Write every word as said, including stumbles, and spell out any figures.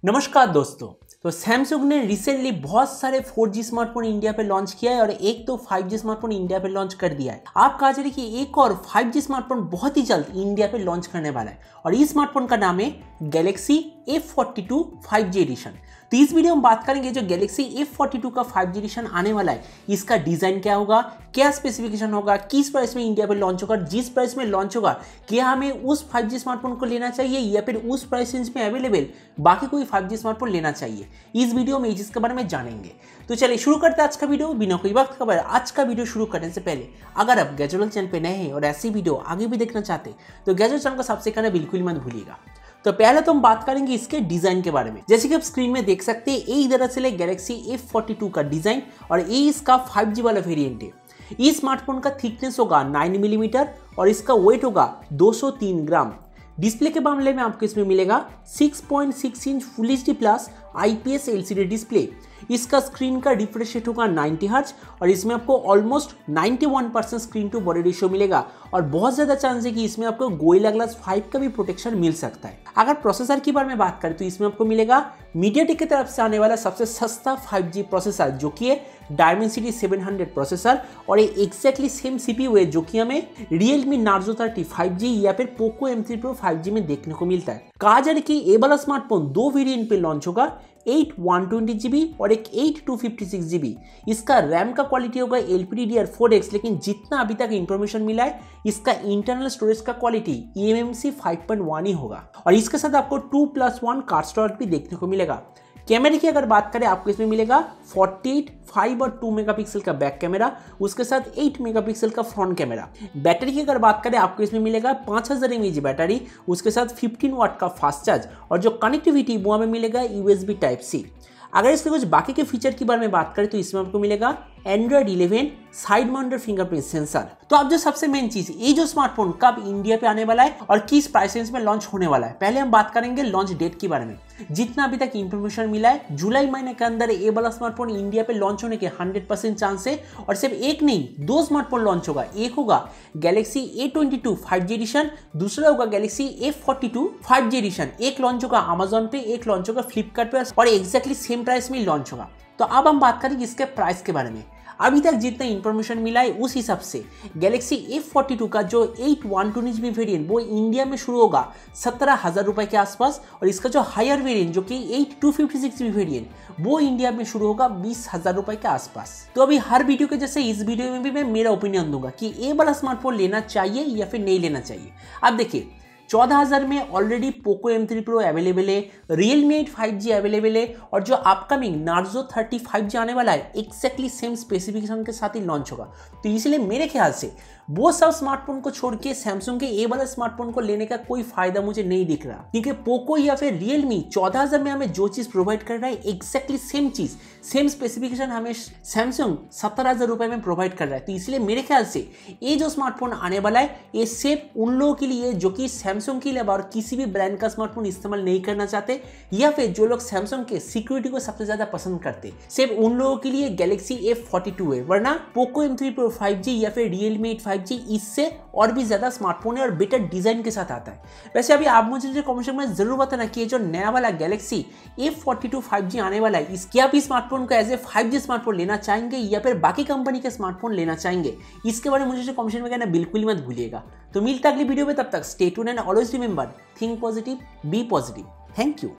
नमस्कार दोस्तों। तो सैमसंग ने रिसेंटली बहुत सारे फोर जी स्मार्टफोन इंडिया पे लॉन्च किया है और एक तो फाइव जी स्मार्टफोन इंडिया पे लॉन्च कर दिया है। आप कहा जा रही कि एक और फाइव जी स्मार्टफोन बहुत ही जल्द इंडिया पे लॉन्च करने वाला है और इस स्मार्टफोन का नाम है Galaxy F forty two five G edition. तो इस वीडियो में बात करेंगे जो गैलेक्सी एफ फोर्टी टू का फाइव जी एडिशन आने वाला है, इसका डिजाइन क्या होगा, क्या स्पेसिफिकेशन होगा, किस प्राइस में इंडिया पे लॉन्च होगा, जिस प्राइस में लॉन्च होगा क्या हमें उस फाइव जी स्मार्टफोन को लेना चाहिए या फिर उस प्राइस रेंज में अवेलेबल बाकी कोई फाइव जी स्मार्टफोन लेना चाहिए। इस वीडियो में इसके बारे में जानेंगे। तो चलिए शुरू करते हैं आज का वीडियो बिना कोई वक्त खबर। आज का वीडियो शुरू करने से पहले अगर आप गैजेट चैनल पे नए हैं और ऐसी वीडियो आगे भी देखना चाहते हैं तो गैजेट चैनल को सब्सक्राइब करना बिल्कुल मत भूलिएगा। तो पहले तो हम बात करेंगे इसके डिजाइन के बारे में। जैसे कि आप स्क्रीन में देख सकते हैं ये दरअसल है गैलेक्सी एफ फोर्टी टू का डिजाइन और ये इसका फाइव जी वाला वेरिएंट है। इस स्मार्टफोन का थिकनेस होगा नाइन मिलीमीटर और इसका वेट होगा दो सौ तीन ग्राम। डिस्प्ले के मामले में आपको इसमें मिलेगा six point six inch full HD plus IPS LCD display. इसका स्क्रीन का रिफ्रेश रेट होगा नाइंटी हर्ट्ज और इसमें आपको almost ninety one percent screen to body ratio मिलेगा और बहुत ज्यादा चांस है कि इसमें आपको गोरिल्ला ग्लास फाइव का भी प्रोटेक्शन मिल सकता है। अगर प्रोसेसर के बारे में बात करें तो इसमें आपको मिलेगा मीडियाटेक की तरफ से आने वाला सबसे सस्ता फाइव जी प्रोसेसर जो कि है डायमेंसिटी सेवन हंड्रेड प्रोसेसर और ये एक्जैक्टली सेम सीपीयू है जो कि हमें Realme Narzo thirty five G या फिर Poco M three Pro five G में देखने को मिलता है। कहा जा रहा है कि ये वाला स्मार्टफोन दो वेरिएंट पे लॉन्च होगा, एट वन ट्वेंटी जीबी और एक eight two fifty six GB. इसका रैम का क्वालिटी होगा L P D D R four X, लेकिन जितना अभी तक इंफॉर्मेशन मिला है इसका इंटरनल स्टोरेज का quality E M M C five point one ही होगा और इसके साथ आपको two plus one card slot भी देखने को मिलेगा। कैमरे की अगर बात करें आपको इसमें मिलेगा फोर्टी एट, फाइव और टू मेगापिक्सल का बैक कैमरा, उसके साथ एट मेगापिक्सल का फ्रंट कैमरा। बैटरी की अगर बात करें आपको इसमें मिलेगा पाँच हज़ार एम ए एच बैटरी, उसके साथ फिफ्टीन वाट का फास्ट चार्ज और जो कनेक्टिविटी वो हमें मिलेगा यूएसबी टाइप सी। अगर इसके कुछ बाकी के फीचर के बारे में बात करें तो इसमें आपको मिलेगा Android eleven side mounted fingerprint sensor. तो अब जो सबसे मेन चीज ये जो स्मार्टफोन कब इंडिया पे आने वाला है और किस प्राइस रेंज में लॉन्च होने वाला है, पहले हम बात करेंगे लॉन्च डेट के बारे में। जितना अभी तक इंफॉर्मेशन मिला है जुलाई महीने के अंदर ये वाला स्मार्टफोन इंडिया पे लॉन्च होने के हंड्रेड परसेंट चांस है और सिर्फ एक नहीं दो स्मार्टफोन लॉन्च होगा। एक होगा Galaxy A twenty two five G edition, दूसरा होगा Galaxy F forty two five G edition. एक लॉन्च होगा अमेजोन पे, एक लॉन्च होगा फ्लिपकार्ट पे और एक्जैक्टली सेम प्राइस में लॉन्च होगा। तो अब हम बात करेंगे इसके प्राइस के बारे में। अभी तक जितना इंफॉर्मेशन मिला है उस हिसाब से गैलेक्सी एफ फोर्टी टू का जो eight one twenty GB variant वो इंडिया में शुरू होगा सत्रह हजार रुपए के आसपास और इसका जो हायर वेरिएंट जो कि eight two fifty six GB variant वो इंडिया में शुरू होगा बीस हजार रुपए के आसपास। तो अभी हर वीडियो के जैसे इस वीडियो में भी मैं मेरा ओपिनियन दूंगा कि ये वाला स्मार्टफोन लेना चाहिए या फिर नहीं लेना चाहिए। अब देखिए चौदह हज़ार में already Poco M three Pro available है, Realme eight five G available है और जो upcoming Narzo thirty five G आने वाला है एक्जैक्टली सेम स्पेसिफिकेशन के साथ ही लॉन्च होगा। तो इसलिए मेरे ख्याल से वो सब स्मार्टफोन को छोड़ के सैमसंग के ए वाला स्मार्टफोन को लेने का कोई फायदा मुझे नहीं दिख रहा, क्योंकि पोको या फिर Realme चौदह हज़ार में हमें जो चीज प्रोवाइड कर रहा है एक्जैक्टली सेम चीज सेम स्पेसिफिकेशन हमें सैमसंग सत्तर हजार रुपए में प्रोवाइड कर रहा है। तो इसलिए मेरे ख्याल से ये जो स्मार्टफोन आने वाला है ये सिर्फ उन लोगों के लिए जो कि सैमसंग के अलावा और किसी भी ब्रांड का स्मार्टफोन इस्तेमाल नहीं करना चाहते या फिर जो लोग सैमसंग के सिक्योरिटी को सबसे ज्यादा पसंद करते, सिर्फ उन लोगों के लिए गैलेक्सी एफ फोर्टी टू है। वरना Poco M three Pro five G या फिर Realme एट फाइव जी इससे और भी ज्यादा स्मार्टफोन है और बेटर डिजाइन के साथ आता है। वैसे अभी आप मुझे कमेंट में जरूर बताना कि ये जो नया वाला Galaxy F forty two five G आने वाला है इसके आप इस स्मार्टफोन को as a five G smartphone लेना चाहेंगे या फिर बाकी कंपनी के स्मार्टफोन लेना चाहेंगे, इसके बारे में मुझे कमेंट में कहना बिल्कुल मत भूलिएगा। तो मिलता अगली वीडियो में, तब तक stay tuned and always remember think positive be positive. Thank you.